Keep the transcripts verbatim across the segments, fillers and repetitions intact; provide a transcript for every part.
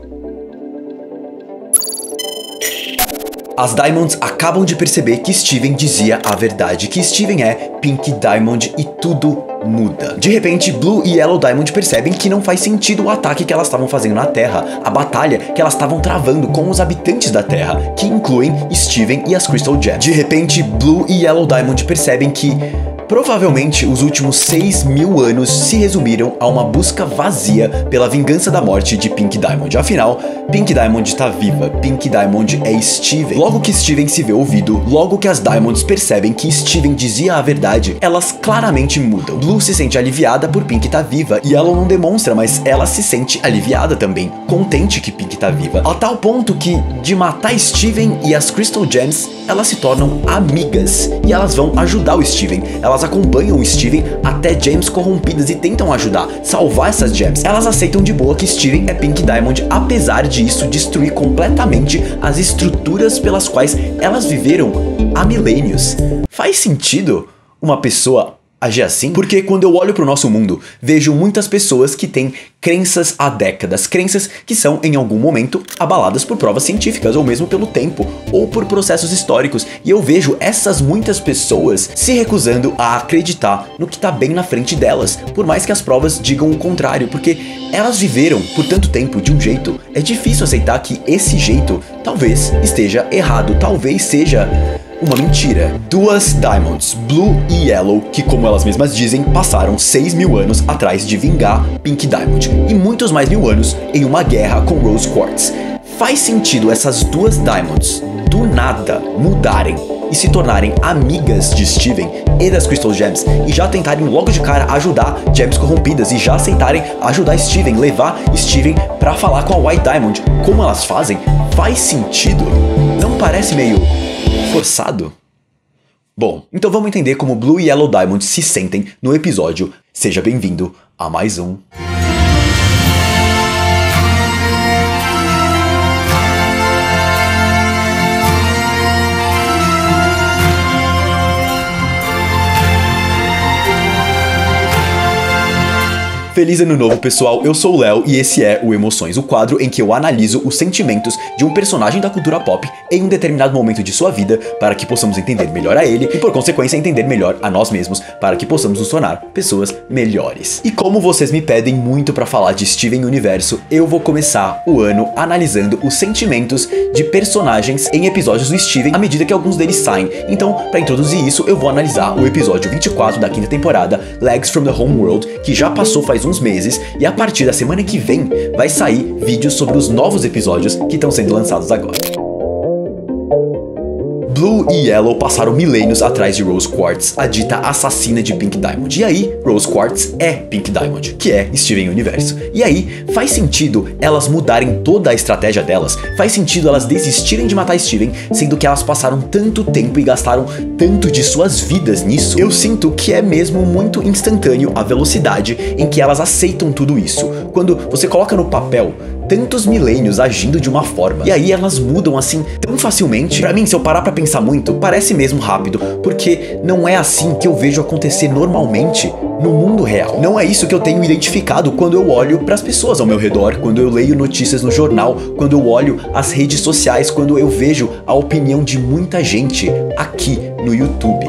As Diamonds acabam de perceber que Steven dizia a verdade, que Steven é Pink Diamond e tudo muda. De repente, Blue e Yellow Diamond percebem que não faz sentido o ataque que elas estavam fazendo na Terra, a batalha que elas estavam travando com os habitantes da Terra, que incluem Steven e as Crystal Gems. De repente, Blue e Yellow Diamond percebem que provavelmente os últimos seis mil anos se resumiram a uma busca vazia pela vingança da morte de Pink Diamond. Afinal, Pink Diamond está viva, Pink Diamond é Steven. Logo que Steven se vê ouvido, logo que as Diamonds percebem que Steven dizia a verdade, elas claramente mudam. Blue se sente aliviada por Pink estar viva e ela não demonstra, mas ela se sente aliviada também, contente que Pink está viva. A tal ponto que, de matar Steven e as Crystal Gems, elas se tornam amigas e elas vão ajudar o Steven. Elas acompanham o Steven até gems corrompidas e tentam ajudar, salvar essas gems. Elas aceitam de boa que Steven é Pink Diamond, apesar de isso destruir completamente as estruturas pelas quais elas viveram há milênios. Faz sentido uma pessoa agir assim? Porque quando eu olho para o nosso mundo, vejo muitas pessoas que têm crenças há décadas, crenças que são em algum momento abaladas por provas científicas, ou mesmo pelo tempo, ou por processos históricos, e eu vejo essas muitas pessoas se recusando a acreditar no que está bem na frente delas, por mais que as provas digam o contrário, porque elas viveram por tanto tempo de um jeito, é difícil aceitar que esse jeito talvez esteja errado, talvez seja uma mentira. Duas Diamonds, Blue e Yellow, que como elas mesmas dizem, passaram seis mil anos atrás de vingar Pink Diamond, e muitos mais mil anos em uma guerra com Rose Quartz. Faz sentido essas duas Diamonds, do nada, mudarem e se tornarem amigas de Steven e das Crystal Gems, e já tentarem logo de cara ajudar gems corrompidas, e já aceitarem ajudar Steven, levar Steven pra falar com a White Diamond, como elas fazem? Faz sentido? Não parece meio forçado? Bom, então vamos entender como Blue e Yellow Diamond se sentem no episódio. Seja bem-vindo a mais um... Feliz ano novo, pessoal, eu sou o Léo e esse é o Emoções, o quadro em que eu analiso os sentimentos de um personagem da cultura pop em um determinado momento de sua vida para que possamos entender melhor a ele e, por consequência, entender melhor a nós mesmos para que possamos nos tornar pessoas melhores. E como vocês me pedem muito pra falar de Steven Universo, eu vou começar o ano analisando os sentimentos de personagens em episódios do Steven à medida que alguns deles saem. Então, pra introduzir isso, eu vou analisar o episódio vinte e quatro da quinta temporada, Legs from the Homeworld, que já passou faz uns meses, e a partir da semana que vem vai sair vídeos sobre os novos episódios que estão sendo lançados agora. Blue e Yellow passaram milênios atrás de Rose Quartz, a dita assassina de Pink Diamond. E aí, Rose Quartz é Pink Diamond, que é Steven Universo. E aí, faz sentido elas mudarem toda a estratégia delas? Faz sentido elas desistirem de matar Steven, sendo que elas passaram tanto tempo e gastaram tanto de suas vidas nisso? Eu sinto que é mesmo muito instantâneo a velocidade em que elas aceitam tudo isso. Quando você coloca no papel tantos milênios agindo de uma forma, e aí elas mudam assim tão facilmente. Pra mim, se eu parar pra pensar muito, parece mesmo rápido, porque não é assim que eu vejo acontecer normalmente no mundo real. Não é isso que eu tenho identificado quando eu olho pras pessoas ao meu redor, quando eu leio notícias no jornal, quando eu olho as redes sociais, quando eu vejo a opinião de muita gente aqui no YouTube.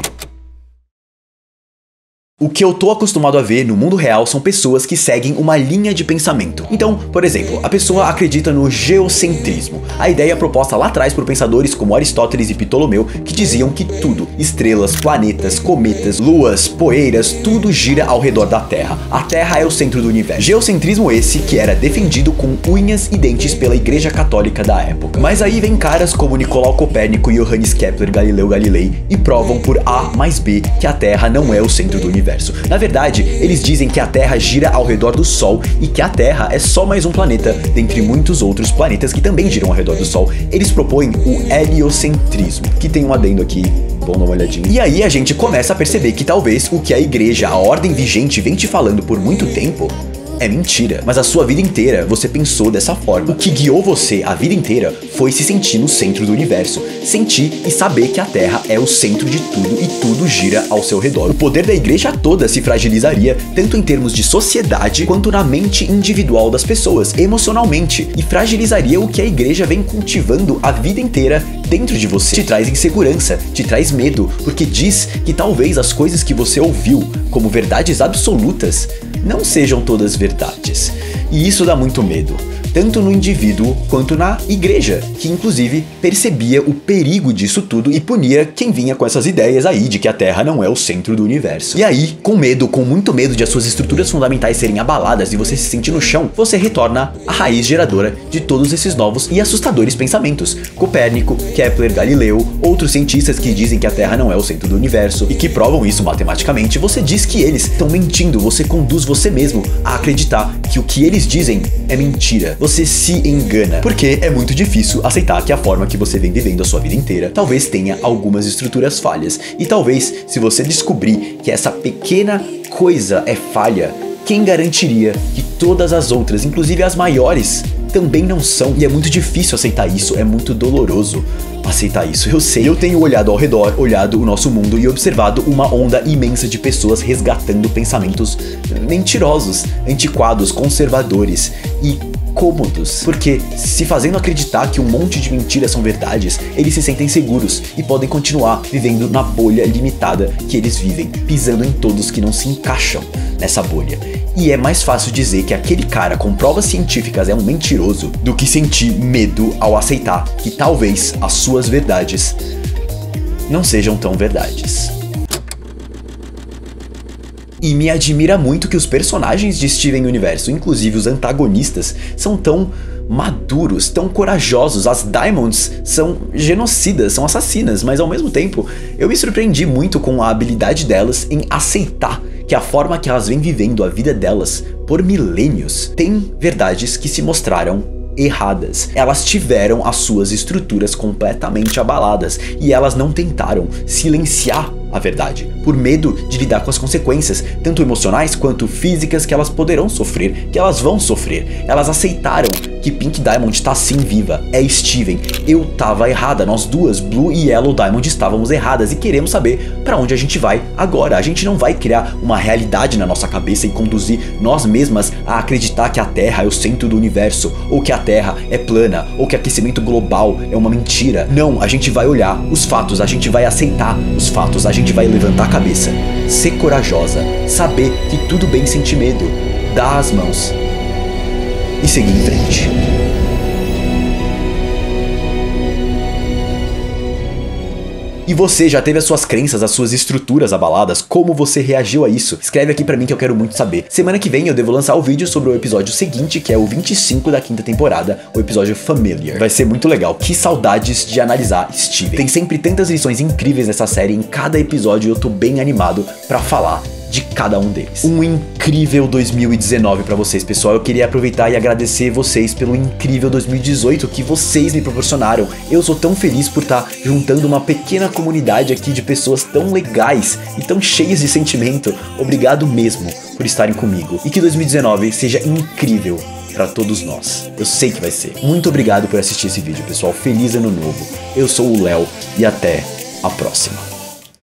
O que eu tô acostumado a ver no mundo real são pessoas que seguem uma linha de pensamento. Então, por exemplo, a pessoa acredita no geocentrismo, a ideia proposta lá atrás por pensadores como Aristóteles e Ptolomeu, que diziam que tudo, estrelas, planetas, cometas, luas, poeiras, tudo gira ao redor da Terra. A Terra é o centro do universo. Geocentrismo esse que era defendido com unhas e dentes pela Igreja Católica da época. Mas aí vem caras como Nicolau Copérnico e Johannes Kepler, Galileu Galilei, e provam por A mais B que a Terra não é o centro do universo. Na verdade, eles dizem que a Terra gira ao redor do Sol e que a Terra é só mais um planeta dentre muitos outros planetas que também giram ao redor do Sol. Eles propõem o heliocentrismo, que tem um adendo aqui, vamos dar uma olhadinha. E aí a gente começa a perceber que talvez o que a igreja, a ordem vigente, vem te falando por muito tempo é mentira. Mas a sua vida inteira você pensou dessa forma. O que guiou você a vida inteira foi se sentir no centro do universo. Sentir e saber que a Terra é o centro de tudo e tudo gira ao seu redor. O poder da igreja toda se fragilizaria, tanto em termos de sociedade, quanto na mente individual das pessoas, emocionalmente, e fragilizaria o que a igreja vem cultivando a vida inteira dentro de você. Te traz insegurança, te traz medo, porque diz que talvez as coisas que você ouviu como verdades absolutas não sejam todas verdades. E isso dá muito medo, tanto no indivíduo quanto na igreja, que inclusive percebia o perigo disso tudo e punia quem vinha com essas ideias aí de que a Terra não é o centro do universo. E aí, com medo, com muito medo de as suas estruturas fundamentais serem abaladas e você se sentir no chão, você retorna à raiz geradora de todos esses novos e assustadores pensamentos. Copérnico, Kepler, Galileu, outros cientistas que dizem que a Terra não é o centro do universo e que provam isso matematicamente, você diz que eles estão mentindo, você conduz você mesmo a acreditar que o que eles dizem é mentira. Você se engana, porque é muito difícil aceitar que a forma que você vem vivendo a sua vida inteira talvez tenha algumas estruturas falhas. E talvez, se você descobrir que essa pequena coisa é falha, quem garantiria que todas as outras, inclusive as maiores, também não são? E é muito difícil aceitar isso, é muito doloroso aceitar isso, eu sei. Eu tenho olhado ao redor, olhado o nosso mundo e observado uma onda imensa de pessoas resgatando pensamentos mentirosos, antiquados, conservadores e cômodos, porque se fazendo acreditar que um monte de mentiras são verdades, eles se sentem seguros e podem continuar vivendo na bolha limitada que eles vivem, pisando em todos que não se encaixam nessa bolha. E é mais fácil dizer que aquele cara com provas científicas é um mentiroso do que sentir medo ao aceitar que talvez as suas verdades não sejam tão verdades. E me admira muito que os personagens de Steven Universo, inclusive os antagonistas, são tão maduros, tão corajosos. As Diamonds são genocidas, são assassinas, mas ao mesmo tempo eu me surpreendi muito com a habilidade delas em aceitar que a forma que elas vêm vivendo a vida delas por milênios tem verdades que se mostraram erradas. Elas tiveram as suas estruturas completamente abaladas e elas não tentaram silenciar a verdade, por medo de lidar com as consequências, tanto emocionais quanto físicas que elas poderão sofrer, que elas vão sofrer. Elas aceitaram que Pink Diamond tá sim viva, é Steven, eu tava errada, nós duas, Blue e Yellow Diamond, estávamos erradas e queremos saber pra onde a gente vai agora. A gente não vai criar uma realidade na nossa cabeça e conduzir nós mesmas a acreditar que a Terra é o centro do universo, ou que a Terra é plana, ou que aquecimento global é uma mentira. Não, a gente vai olhar os fatos, a gente vai aceitar os fatos, a gente vai levantar a cabeça, ser corajosa, saber que tudo bem sentir medo, dar as mãos e seguir em frente. E você já teve as suas crenças, as suas estruturas abaladas? Como você reagiu a isso? Escreve aqui pra mim que eu quero muito saber. Semana que vem eu devo lançar o vídeo sobre o episódio seguinte, que é o vinte e cinco da quinta temporada, o episódio Familiar. Vai ser muito legal. Que saudades de analisar Steven. Tem sempre tantas lições incríveis nessa série, em cada episódio eu tô bem animado pra falar de cada um deles. Um incrível dois mil e dezenove pra vocês, pessoal. Eu queria aproveitar e agradecer vocês pelo incrível dois mil e dezoito que vocês me proporcionaram. Eu sou tão feliz por estar juntando uma pequena comunidade aqui de pessoas tão legais e tão cheias de sentimento. Obrigado mesmo por estarem comigo. E que dois mil e dezenove seja incrível pra todos nós. Eu sei que vai ser. Muito obrigado por assistir esse vídeo, pessoal. Feliz ano novo. Eu sou o Léo e até a próxima.